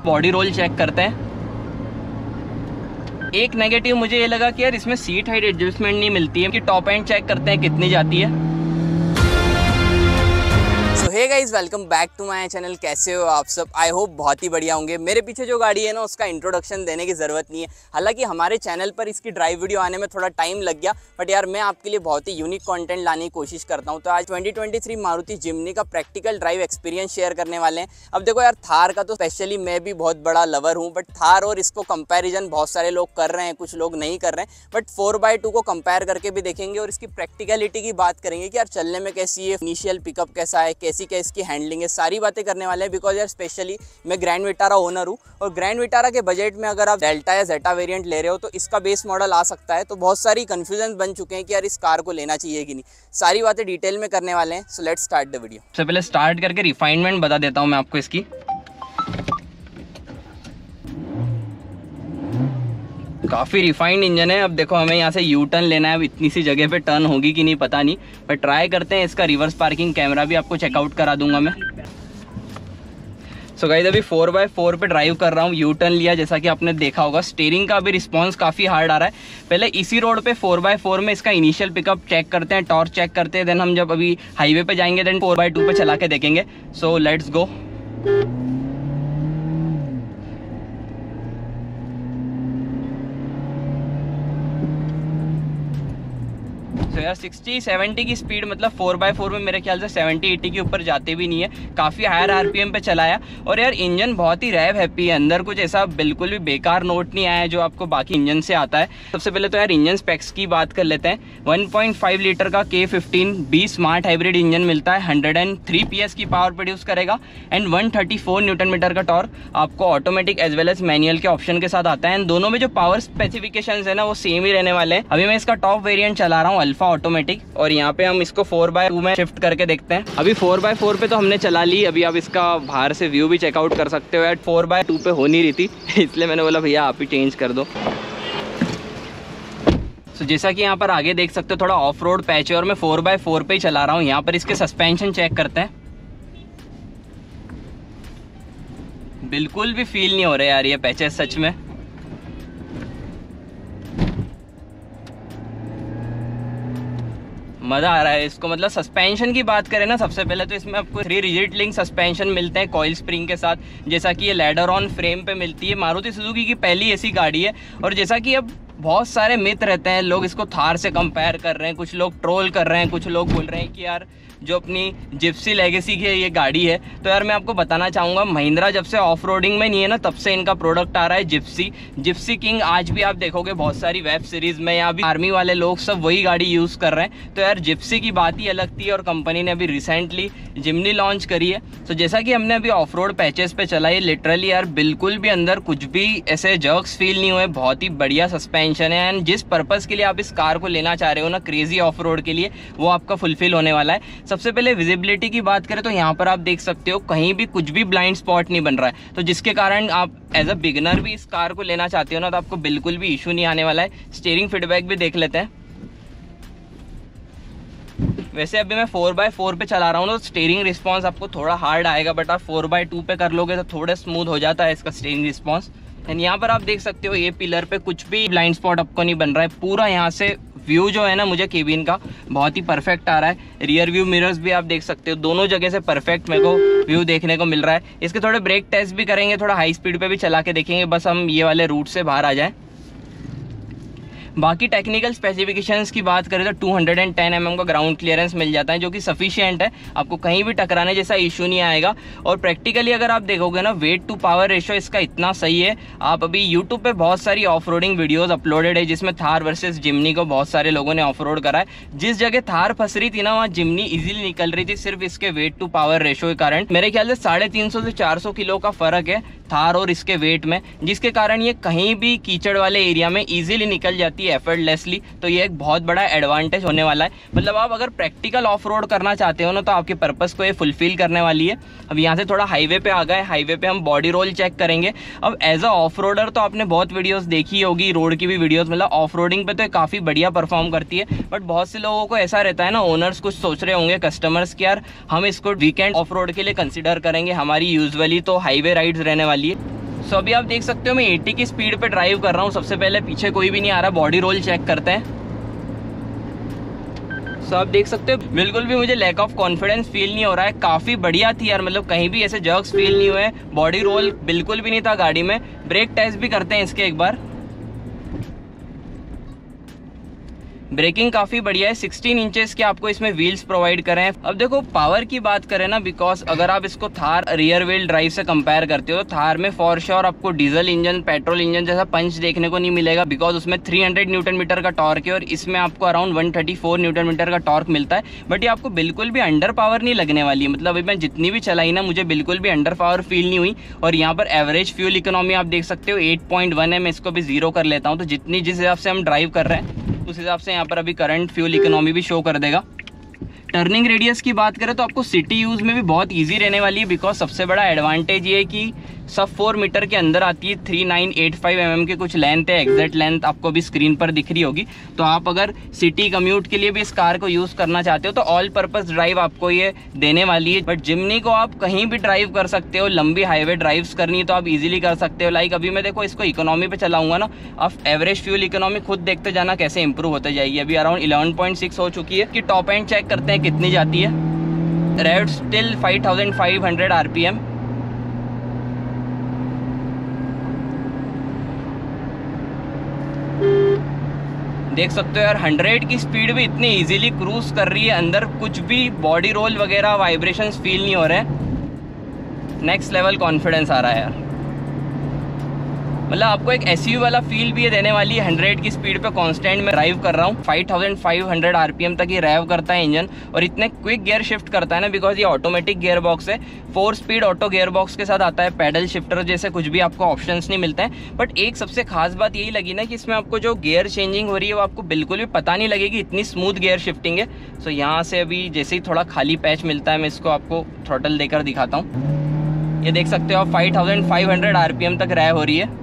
Body roll check करते हैं। एक नेगेटिव मुझे ये लगा कि यार इसमें सीट हाइट एडजस्टमेंट नहीं मिलती है। कि टॉप एंड चेक करते हैं कितनी जाती है। So hey guys, welcome back to my channel. कैसे हो आप सब? आई होप बहुत ही बढ़िया होंगे। मेरे पीछे जो गाड़ी है ना, उसका इंट्रोडक्शन देने की ज़रूरत नहीं है। हालांकि हमारे चैनल पर इसकी ड्राइव वीडियो आने में थोड़ा टाइम लग गया, बट यार मैं आपके लिए बहुत ही यूनिक कंटेंट लाने की कोशिश करता हूं। तो आज 2023 मारुति जिम्नी का प्रैक्टिकल ड्राइव एक्सपीरियंस शेयर करने वाले हैं। अब देखो यार, थार का तो स्पेशली मैं भी बहुत बड़ा लवर हूँ, बट थार और इसको कंपेरिजन बहुत सारे लोग कर रहे हैं, कुछ लोग नहीं कर रहे हैं। बट 4x2 को कंपेयर करके भी देखेंगे और इसकी प्रैक्टिकलिटी की बात करेंगे कि यार चलने में कैसी है, इनिशियल पिकअप कैसा है, कैसी क्या इसकी हैंडलिंग, ये सारी बातें करने वाले हैं। बिकॉज यार स्पेशली मैं ग्रैंड विटारा ओनर हूँ, और ग्रैंड विटारा के बजट में अगर आप डेल्टा या जेटा वेरिएंट ले रहे हो तो इसका बेस मॉडल आ सकता है। तो बहुत सारी कंफ्यूजन बन चुके हैं कि यार इस कार को लेना चाहिए कि नहीं। सारी बातें डिटेल में करने वाले हैं। So let's start the video. सबसे पहले स्टार्ट करके रिफाइनमेंट बता देता हूँ मैं आपको इसकी। काफ़ी रिफाइंड इंजन है। अब देखो हमें यहाँ से यू टर्न लेना है। अब इतनी सी जगह पे टर्न होगी कि नहीं पता नहीं, पर ट्राई करते हैं। इसका रिवर्स पार्किंग कैमरा भी आपको चेकआउट करा दूंगा मैं। सो गाइस, अभी 4x4 पे ड्राइव कर रहा हूँ। यू टर्न लिया, जैसा कि आपने देखा होगा। स्टीयरिंग का भी रिस्पांस काफ़ी हार्ड आ रहा है। पहले इसी रोड पे 4x4 में इसका इनिशियल पिकअप चेक करते हैं, टॉर्क चेक करते हैं। देन हम जब अभी हाईवे पे जाएंगे देन 4x2 पे चला के देखेंगे। So let's go. तो यार 60-70 की स्पीड, मतलब 4x4 में मेरे ख्याल से 70-80 के ऊपर जाते भी नहीं है। काफ़ी हायर आरपीएम पे चलाया, और यार इंजन बहुत ही रैव हैप्पी है। अंदर कुछ ऐसा बिल्कुल भी बेकार नोट नहीं आया है जो आपको बाकी इंजन से आता है। सबसे पहले तो यार इंजन स्पेक्स की बात कर लेते हैं। 1.5 लीटर का K15B स्मार्ट हाइब्रिड इंजन मिलता है। 103 PS की पावर प्रोड्यूस करेगा, एंड 134 न्यूटन मीटर का टॉर्क आपको automatic as well as manual के ऑप्शन के साथ आता है। एंड दोनों में जो पावर स्पेसिफिकेशंस है ना, वो सेम ही रहने वाले हैं। अभी मैं इसका टॉप वेरिएंट चला रहा हूँ, अल्फा ऑटोमेटिक, और यहाँ पे हम इसको 4x2 में शिफ्ट करके देखते हैं। अभी 4x4 पे तो हमने चला ली। अभी आप इसका बाहर से व्यू भी चेकआउट कर सकते हो। यार 4x2 पे हो नहीं रही थी इसलिए मैंने बोला भैया आप ही चेंज कर दो। तो जैसा कि यहाँ पर आगे देख सकते हो, थोड़ा ऑफ रोड पैच है और मैं 4x4 पे ही चला रहा हूँ। यहाँ पर इसके सस्पेंशन चेक करते हैं। बिल्कुल भी फील नहीं हो रहे यार ये पैचेस सच में। मज़ा आ रहा है इसको। मतलब सस्पेंशन की बात करें ना, सबसे पहले तो इसमें आपको 3 रिजिड लिंक सस्पेंशन मिलते हैं कॉइल स्प्रिंग के साथ, जैसा कि ये लैडर ऑन फ्रेम पे मिलती है। मारुति सुजुकी की पहली ऐसी गाड़ी है। और जैसा कि अब बहुत सारे मिथ रहते हैं, लोग इसको थार से कंपेयर कर रहे हैं, कुछ लोग ट्रोल कर रहे हैं, कुछ लोग बोल रहे हैं कि यार जो अपनी जिप्सी लेगेसी की ये गाड़ी है। तो यार मैं आपको बताना चाहूँगा, महिंद्रा जब से ऑफ रोडिंग में नहीं है ना, तब से इनका प्रोडक्ट आ रहा है जिप्सी किंग। आज भी आप देखोगे बहुत सारी वेब सीरीज़ में या भी आर्मी वाले लोग सब वही गाड़ी यूज़ कर रहे हैं। तो यार जिप्सी की बात ही अलग थी, और कंपनी ने अभी रिसेंटली जिम्नी लॉन्च करी है। तो जैसा कि हमने अभी ऑफ रोड पैचेस पे चला, ये लिटरली यार बिल्कुल भी अंदर कुछ भी ऐसे जर्क्स फील नहीं हुए। बहुत ही बढ़िया सस्पेंशन है, एंड जिस पर्पज़ के लिए आप इस कार को लेना चाह रहे हो ना, क्रेजी ऑफ रोड के लिए, वो आपका फुलफिल होने वाला है। सबसे पहले विजिबिलिटी की बात करें तो यहाँ पर आप देख सकते हो कहीं भी कुछ भी ब्लाइंड स्पॉट नहीं बन रहा है। तो जिसके कारण आप एज अ बिगिनर भी इस कार को लेना चाहते हो ना, तो आपको बिल्कुल भी इशू नहीं आने वाला है। स्टीयरिंग फीडबैक भी देख लेते हैं। वैसे अभी मैं 4x4 पे चला रहा हूँ, तो स्टीयरिंग रिस्पांस आपको थोड़ा हार्ड आएगा, बट आप 4x2 पे कर लोगे तो थोड़ा स्मूथ हो जाता है इसका स्टीयरिंग रिस्पांस। एंड यहाँ पर आप देख सकते हो ये पिलर पे कुछ भी ब्लाइंड स्पॉट आपको नहीं बन रहा है। पूरा यहाँ से व्यू जो है ना, मुझे केबिन का बहुत ही परफेक्ट आ रहा है। रियर व्यू मिरर्स भी आप देख सकते हो, दोनों जगह से परफेक्ट मेरे को व्यू देखने को मिल रहा है। इसके थोड़े ब्रेक टेस्ट भी करेंगे, थोड़ा हाई स्पीड पे भी चला के देखेंगे, बस हम ये वाले रूट से बाहर आ जाएं। बाकी टेक्निकल स्पेसिफिकेशंस की बात करें तो 210 mm का ग्राउंड क्लियरेंस मिल जाता है, जो कि सफिशिएंट है। आपको कहीं भी टकराने जैसा इशू नहीं आएगा। और प्रैक्टिकली अगर आप देखोगे ना, वेट टू पावर रेशियो इसका इतना सही है। आप अभी यूट्यूब पे बहुत सारी ऑफ रोडिंग वीडियोज़ अपलोडेड है, जिसमें थार वर्सेस जिम्नी को बहुत सारे लोगों ने ऑफ रोड करा है। जिस जगह थार फंस रही थी ना, वहाँ जिम्नी ईजिली निकल रही थी, सिर्फ इसके वेट टू पावर रेशियो के कारण। मेरे ख्याल से 350 से 400 किलो का फ़र्क है थार और इसके वेट में, जिसके कारण ये कहीं भी कीचड़ वाले एरिया में इजीली निकल जाती है एफर्टलेसली। तो ये एक बहुत बड़ा एडवांटेज होने वाला है। मतलब आप अगर प्रैक्टिकल ऑफ रोड करना चाहते हो ना, तो आपके पर्पस को ये फुलफिल करने वाली है। अब यहाँ से थोड़ा हाईवे पे आ गए। हाईवे पे हम बॉडी रोल चेक करेंगे। अब एज अ ऑफ रोडर तो आपने बहुत वीडियोस देखी होगी, रोड की भी वीडियोस, मतलब ऑफ रोडिंग पे तो काफ़ी बढ़िया परफॉर्म करती है। बट बहुत से लोगों को ऐसा रहता है ना, ओनर्स कुछ सोच रहे होंगे कस्टमर्स कि यार हम इसको वीकेंड ऑफ रोड के लिए कंसिडर करेंगे, हमारी यूजुअली तो हाईवे राइड्स रहने वाली है। सो अभी आप देख सकते हो मैं 80 की स्पीड पे ड्राइव कर रहा हूँ। सबसे पहले पीछे कोई भी नहीं आ रहा, बॉडी रोल चेक करते हैं। सो आप देख सकते हो बिल्कुल भी मुझे लैक ऑफ कॉन्फिडेंस फील नहीं हो रहा है। काफ़ी बढ़िया थी यार, मतलब कहीं भी ऐसे जर्क्स फील नहीं हुए, बॉडी रोल बिल्कुल भी नहीं था गाड़ी में। ब्रेक टेस्ट भी करते हैं इसके एक बार। ब्रेकिंग काफ़ी बढ़िया है। 16 इंचेस के आपको इसमें व्हील्स प्रोवाइड करें हैं। अब देखो पावर की बात करें ना, बिकॉज अगर आप इसको थार रियर व्हील ड्राइव से कंपेयर करते हो तो थार में फॉर श्योर आपको डीजल इंजन पेट्रोल इंजन जैसा पंच देखने को नहीं मिलेगा, बिकॉज उसमें 300 न्यूटन मीटर का टॉर्क है और इसमें आपको अराउंड 134 न्यूटन मीटर का टॉर्क मिलता है। बट ये आपको बिल्कुल भी अंडर पावर नहीं लगने वाली है। मतलब अभी मैं जितनी भी चलाई ना, मुझे बिल्कुल भी अंडर पावर फील नहीं हुई। और यहाँ पर एवरेज फ्यूल इकोनॉमी आप देख सकते हो 8.1 है। मैं इसको भी 0 कर लेता हूँ, तो जिस हिसाब से हम ड्राइव कर रहे हैं उस हिसाब से यहाँ पर अभी करंट फ्यूल इकोनॉमी भी शो कर देगा। टर्निंग रेडियस की बात करें तो आपको सिटी यूज़ में भी बहुत इजी रहने वाली है, बिकॉज सबसे बड़ा एडवांटेज ये है कि सब 4 मीटर के अंदर आती है। 3985 mm के कुछ लेंथ है, एग्जैक्ट लेंथ आपको भी स्क्रीन पर दिख रही होगी। तो आप अगर सिटी कम्यूट के लिए भी इस कार को यूज़ करना चाहते हो तो ऑल पर्पस ड्राइव आपको ये देने वाली है। बट जिम्नी को आप कहीं भी ड्राइव कर सकते हो, लंबी हाईवे ड्राइव्स करनी है तो आप इजीली कर सकते हो। लाइक अभी मैं देखो इसको इकोनॉमी पे चलाऊंगा ना, आप एवरेज फ्यूल इकोनॉमी खुद देखते जाना कैसे इंप्रूव होते जाएगी। अभी अराउंड 11.6 हो चुकी है। कि टॉप एंड चेक करते हैं कितनी जाती है। Red still 5500 RPM। देख सकते हो यार 100 की स्पीड भी इतनी इजीली क्रूज कर रही है, अंदर कुछ भी बॉडी रोल वगैरह वाइब्रेशंस फील नहीं हो रहे हैं। नेक्स्ट लेवल कॉन्फिडेंस आ रहा है यार, मतलब आपको एक एसयूवी वाला फील भी ये देने वाली है। 100 की स्पीड पे कांस्टेंट में ड्राइव कर रहा हूँ। 5500 RPM तक ये रैव करता है इंजन, और इतने क्विक गियर शिफ्ट करता है ना, बिकॉज ये ऑटोमेटिक गियर बॉक्स है। 4 स्पीड ऑटो गियर बॉक्स के साथ आता है। पैडल शिफ्टर जैसे कुछ भी आपको ऑप्शंस नहीं मिलते हैं। बट एक सबसे खास बात यही लगी ना कि इसमें आपको जो गियर चेंजिंग हो रही है वो आपको बिल्कुल भी पता नहीं लगेगी, इतनी स्मूथ गियर शिफ्टिंग है। सो यहाँ से अभी जैसे ही थोड़ा खाली पैच मिलता है मैं इसको आपको थ्रॉटल देकर दिखाता हूँ। ये देख सकते हो आप 5500 RPM तक रैव हो रही है।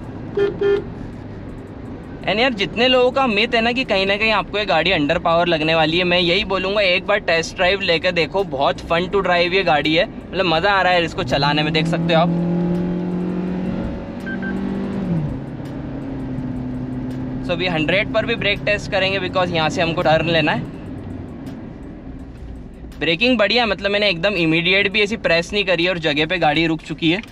एंड यार जितने लोगों का मिथ है ना कि कहीं ना कहीं आपको ये गाड़ी अंडर पावर लगने वाली है, मैं यही बोलूँगा एक बार टेस्ट ड्राइव लेकर देखो। बहुत फन टू ड्राइव ये गाड़ी है, मतलब मज़ा आ रहा है इसको चलाने में। देख सकते हो आप। सो अभी 100 पर भी ब्रेक टेस्ट करेंगे, बिकॉज यहाँ से हमको टर्न लेना है। ब्रेकिंग बढ़िया, मतलब मैंने एकदम इमीडिएट भी ऐसी प्रेस नहीं करी और जगह पे गाड़ी रुक चुकी है।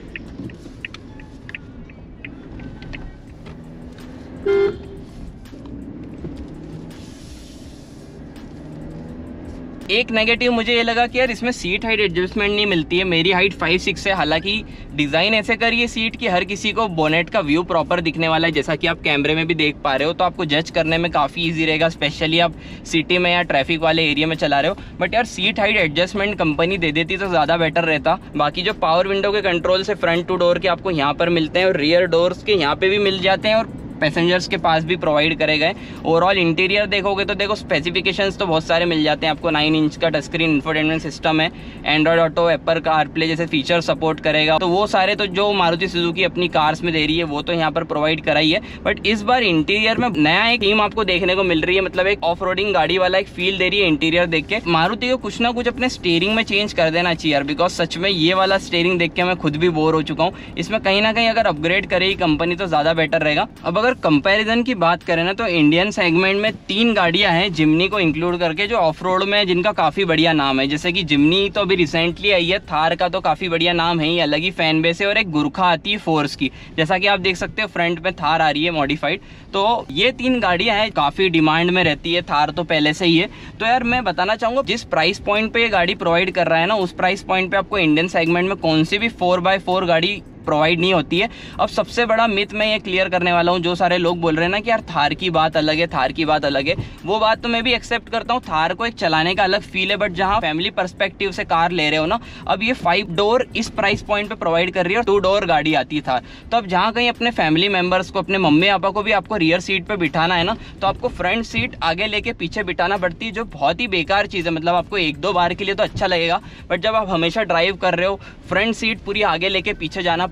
एक नेगेटिव मुझे ये लगा कि यार इसमें सीट हाइट एडजस्टमेंट नहीं मिलती है। मेरी हाइट 5'6" है, हालांकि डिज़ाइन ऐसे करी है सीट कि हर किसी को बोनेट का व्यू प्रॉपर दिखने वाला है, जैसा कि आप कैमरे में भी देख पा रहे हो। तो आपको जज करने में काफ़ी इजी रहेगा, स्पेशली आप सिटी में या ट्रैफिक वाले एरिया में चला रहे हो। बट यार सीट हाइट एडजस्टमेंट कंपनी दे देती तो ज़्यादा बेटर रहता। बाकी जो पावर विंडो के कंट्रोल से फ्रंट टू डोर के आपको यहाँ पर मिलते हैं, और रियर डोर्स के यहाँ पर भी मिल जाते हैं, और पैसेंजर्स के पास भी प्रोवाइड करे गए। ओवरऑल इंटीरियर देखोगे तो देखो स्पेसिफिकेशंस तो बहुत सारे मिल जाते हैं आपको। 9 इंच का टच स्क्रीन इंफोटेनमेंट सिस्टम है, एंड्रॉयड ऑटो, एप्पल कारप्ले जैसे फीचर सपोर्ट करेगा। तो वो सारे तो जो मारुति सुजुकी अपनी कार्स में दे रही है वो तो यहाँ पर प्रोवाइड कराई है। बट इस बार इंटीरियर में नया एक थीम आपको देखने को मिल रही है, मतलब एक ऑफ रोडिंग गाड़ी वाला एक फील दे रही है इंटीरियर देख के। मारुति को कुछ ना कुछ अपने स्टीयरिंग में चेंज कर देना चाहिए यार, बिकॉज सच में ये वाला स्टीयरिंग देख के मैं खुद भी बोर हो चुका हूँ। इसमें कहीं ना कहीं अगर अपग्रेड करेगी कंपनी तो ज़्यादा बेटर रहेगा। अब अगर कंपेरिजन की बात करें ना, तो इंडियन सेगमेंट में 3 गाड़ियां हैं जिम्नी को इंक्लूड करके जो ऑफ रोड में, जिनका काफ़ी बढ़िया नाम है। जैसे कि जिम्नी तो अभी रिसेंटली आई है, थार का तो काफ़ी बढ़िया नाम है ही, अलग ही फैन बेस है, और एक गुरखा आती है फोर्स की, जैसा कि आप देख सकते हो फ्रंट में थार आ रही है मॉडिफाइड। तो ये 3 गाड़ियां हैं, काफ़ी डिमांड में रहती है। थार तो पहले से ही है। तो यार मैं बताना चाहूँगा जिस प्राइस पॉइंट पे ये गाड़ी प्रोवाइड कर रहा है ना, उस प्राइस पॉइंट पे आपको इंडियन सेगमेंट में कौन सी भी 4x4 गाड़ी प्रोवाइड नहीं होती है। अब सबसे बड़ा मिथ मैं ये क्लियर करने वाला हूँ। जो सारे लोग बोल रहे हैं ना कि यार थार की बात अलग है, थार की बात अलग है, वो बात तो मैं भी एक्सेप्ट करता हूँ। थार को एक चलाने का अलग फील है, बट जहाँ फैमिली पर्सपेक्टिव से कार ले रहे हो ना, अब ये 5 डोर इस प्राइस पॉइंट पे प्रोवाइड कर रही है और 2 डोर गाड़ी आती है थार। तो अब जहाँ कहीं अपने फैमिली मेंबर्स को, अपने मम्मी पापा को भी आपको रियर सीट पे बिठाना है ना, तो आपको फ्रंट सीट आगे लेके पीछे बिठाना पड़ती है, जो बहुत ही बेकार चीज़ है। मतलब आपको 1-2 बार के लिए तो अच्छा लगेगा, बट जब आप हमेशा ड्राइव कर रहे हो, फ्रंट सीट पूरी आगे लेके पीछे जाना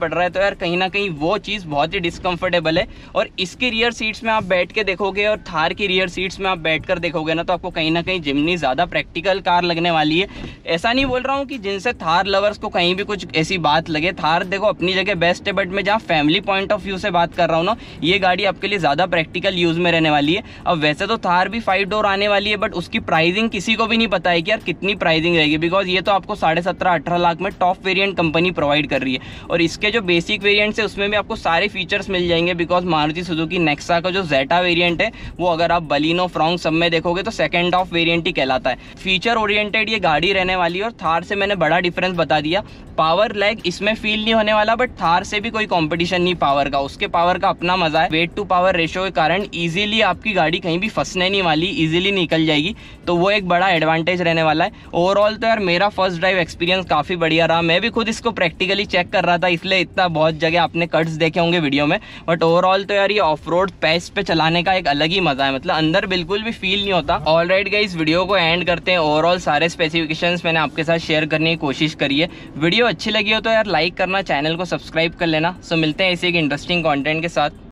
पड़ रहा है, तो यार कहीं ना कहीं वो चीज़ बहुत ही डिस्कम्फर्टेबल है। और इसकी रियर सीट्स में आप बैठ के देखोगे और थार की रियर सीट्स में आप बैठ कर देखोगे ना, तो आपको कहीं ना कहीं जिमनी ज़्यादा प्रैक्टिकल कार लगने वाली है। ऐसा नहीं बोल रहा हूँ कि जिनसे थार लवर्स को कहीं भी कुछ ऐसी बात लगे, थार देखो अपनी जगह बेस्ट है, बट मैं जहाँ फैमिली पॉइंट ऑफ व्यू से बात कर रहा हूँ ना, ये गाड़ी आपके लिए ज़्यादा प्रैक्टिकल यूज़ में रहने वाली है। अब वैसे तो थार भी 5 डोर आने वाली है, बट उसकी प्राइसिंग किसी को भी नहीं पता है कि यार कितनी प्राइसिंग रहेगी, बिकॉज ये तो आपको 17.5-18 लाख में टॉप वेरिएंट कंपनी प्रोवाइड कर रही है। और इसके जो बेसिक वेरिएंट्स है उसमें भी आपको सारे फीचर्स मिल जाएंगे, बिकॉज मारुति सुजुकी नेक्सा का जो जेटा वेरिएंट है वो अगर आप बलिनो फ्रॉन्क सब में देखोगे तो सेकंड ऑफ वेरिएंट ही कहलाता है। फीचर ओरिएंटेड ये गाड़ी रहने वाली है। और थार से मैंने बड़ा डिफरेंस बता दिया, पावर लैग इसमें फील नहीं होने वाला, बट थार से भी कोई कंपटीशन नहीं पावर का, उसके पावर का अपना मजा है। वेट टू पावर रेशियो के कारण इजीली आपकी गाड़ी कहीं भी फंसने नहीं वाली, इजीली निकल जाएगी, तो वो एक बड़ा एडवांटेज रहने वाला है। ओवरऑल तो यार मेरा फर्स्ट ड्राइव एक्सपीरियंस काफ़ी बढ़िया रहा। मैं भी खुद इसको प्रैक्टिकली चेक कर रहा था, इसलिए इतना बहुत जगह आपने कट्स देखे होंगे वीडियो में, बट ओवरऑल तो यार ये ऑफ रोड पेस पे चलाने का एक अलग ही मजा है, मतलब अंदर बिल्कुल भी फील नहीं होता। ऑलराइट गाइस, वीडियो को एंड करते हैं। ओवरऑल सारे स्पेसिफिकेशंस मैंने आपके साथ शेयर करने की कोशिश करी है। वीडियो अच्छी लगी हो तो यार लाइक करना, चैनल को सब्सक्राइब कर लेना। सो मिलते हैं ऐसे एक इंटरेस्टिंग कंटेंट के साथ।